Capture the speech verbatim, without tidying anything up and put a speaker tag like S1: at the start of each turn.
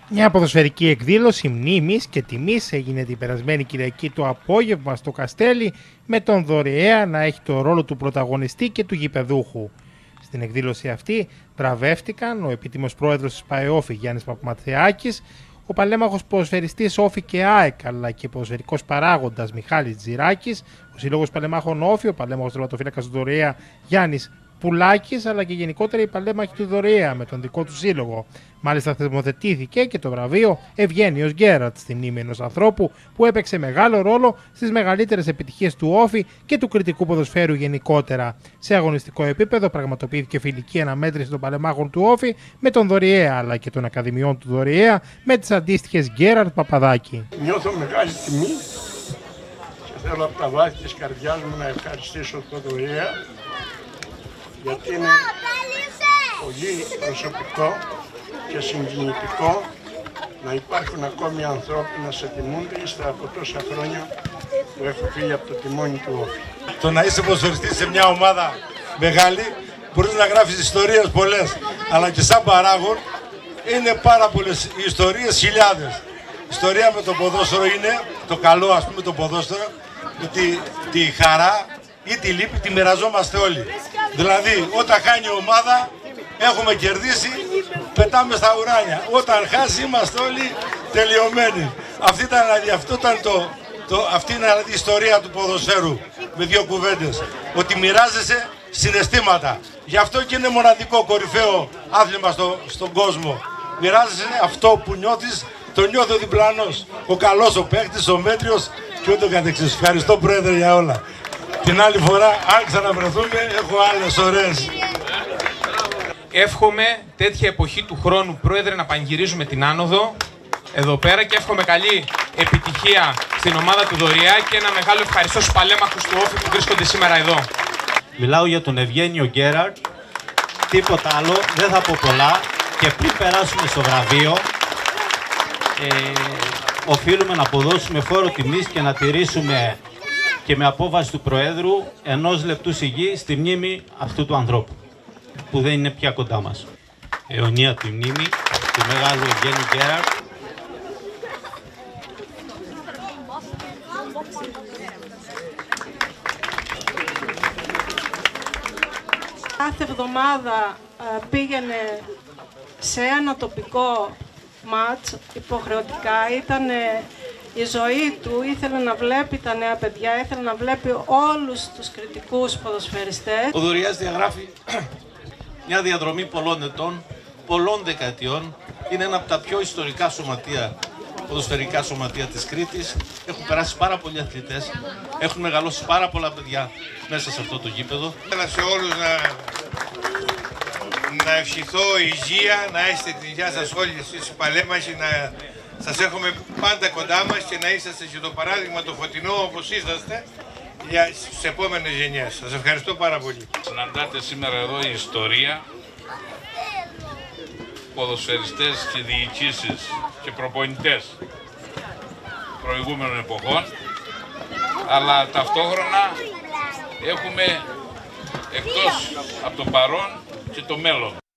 S1: Μια ποδοσφαιρική εκδήλωση μνήμης και τιμής έγινε την περασμένη Κυριακή το απόγευμα στο Καστέλι, με τον Δωρεέα να έχει το ρόλο του πρωταγωνιστή και του γηπεδούχου. Στην εκδήλωση αυτή βραβεύτηκαν ο επίτιμος πρόεδρος της ΠΑΕΟΦΗ Γιάννης Παπαματεάκης, ο παλέμαχος ποδοσφαιριστής Όφη και ΑΕΚ, αλλά και ποδοσφαιρικός παράγοντας Μιχάλης Τζιράκης, ο Σύλλογος Παλεμάχων Όφη, ο παλέμαχος τερματοφύλακας του Δωρεέα Γιάννης Πουλάκης, αλλά και γενικότερα οι παλέμαχοι του Δωρεέα με τον δικό του σύλλογο. Μάλιστα θεσμοθετήθηκε και το βραβείο Ευγένιος Γκέραρτ στη μνήμη ενός ανθρώπου που έπαιξε μεγάλο ρόλο στις μεγαλύτερες επιτυχίες του Όφη και του κριτικού ποδοσφαίρου γενικότερα. Σε αγωνιστικό επίπεδο πραγματοποιήθηκε φιλική αναμέτρηση των παλεμάχων του Όφη με τον Δωρεέα, αλλά και των Ακαδημιών του Δωρεέα με τις αντίστοιχες Γκέραρτ Παπαδάκη.
S2: Νιώθω μεγάλη τιμή και θέλω από τα βάθη της καρδιάς μου να ευχαριστήσω τον Δωρεέα, γιατί είναι πολύ προσωπικό και συγκινητικό να υπάρχουν ακόμη ανθρώποι να σε τιμούνται ύστερα από τόσα χρόνια που έχω φύγει από το τιμόνι του Όφη.
S3: Το να είσαι ποδοσφαιριστής σε μια ομάδα μεγάλη, μπορείς να γράφεις ιστορίες πολλές, αλλά και σαν παράγων είναι πάρα πολλές οι ιστορίες, χιλιάδες. Η ιστορία με το ποδόσφαιρο είναι το καλό, ας πούμε, το ποδόσφαιρο, ότι τη χαρά ή τη λύπη τη μοιραζόμαστε όλοι. Δηλαδή, όταν χάνει η ομάδα, έχουμε κερδίσει, πετάμε στα ουράνια. Όταν χάσει, είμαστε όλοι τελειωμένοι. Αυτή ήταν, αυτό ήταν το, το, αυτή είναι η ιστορία του ποδοσφαίρου, με δύο κουβέντες. Ότι μοιράζεσαι συναισθήματα. Γι' αυτό και είναι μοναδικό, κορυφαίο άθλημα στο, στον κόσμο. Μοιράζεσαι αυτό που νιώθεις, το νιώθει ο διπλανός. Ο καλός, ο παίκτης, ο μέτριος και ούτω καθεξής. Ευχαριστώ, Πρόεδρε, για όλα. Την άλλη φορά, αν ξαναβρεθούμε, έχω άλλες ωραίες.
S4: Εύχομαι τέτοια εποχή του χρόνου, Πρόεδρε, να πανηγυρίζουμε την άνοδο εδώ πέρα και εύχομαι καλή επιτυχία στην ομάδα του Δωρεέα και ένα μεγάλο ευχαριστώ στους παλέμαχους του Όφη που βρίσκονται σήμερα εδώ.
S5: Μιλάω για τον Ευγένιο Γκέραρτ, τίποτα άλλο, δεν θα πω πολλά και πριν περάσουμε στο βραβείο, ε, οφείλουμε να αποδώσουμε φόρο τιμής και να τηρήσουμε και με απόβαση του Προέδρου ενός λεπτού σιγή στη μνήμη αυτού του ανθρώπου, που δεν είναι πια κοντά μας. Αιωνία τη μνήμη του μεγάλου Ευγένιου Γκέραρτ.
S6: Κάθε εβδομάδα πήγαινε σε ένα τοπικό μάτς υποχρεωτικά, ήταν η ζωή του, ήθελε να βλέπει τα νέα παιδιά, ήθελε να βλέπει όλους τους κριτικούς ποδοσφαιριστές.
S7: Ο Δωρεέας διαγράφει μια διαδρομή πολλών ετών, πολλών δεκαετιών. Είναι ένα από τα πιο ιστορικά σωματεία, ποδοσφαιρικά σωματεία της Κρήτης. Έχουν περάσει πάρα πολλοί αθλητές, έχουν μεγαλώσει πάρα πολλά παιδιά μέσα σε αυτό το γήπεδο.
S8: Θέλω σε όλους να, να ευχηθώ υγεία, να είστε την υγεία σας όλοι εσείς οι παλέμαχοι, να σας έχουμε πάντα κοντά μας και να είσαστε και το παράδειγμα το φωτεινό όπως είσαστε για τις επόμενες γενιές. Σας ευχαριστώ πάρα πολύ.
S9: Συναντάτε σήμερα εδώ η ιστορία, ποδοσφαιριστές και διοικήσεις και προπονητές προηγούμενων εποχών, αλλά ταυτόχρονα έχουμε εκτός από το παρόν και το μέλλον.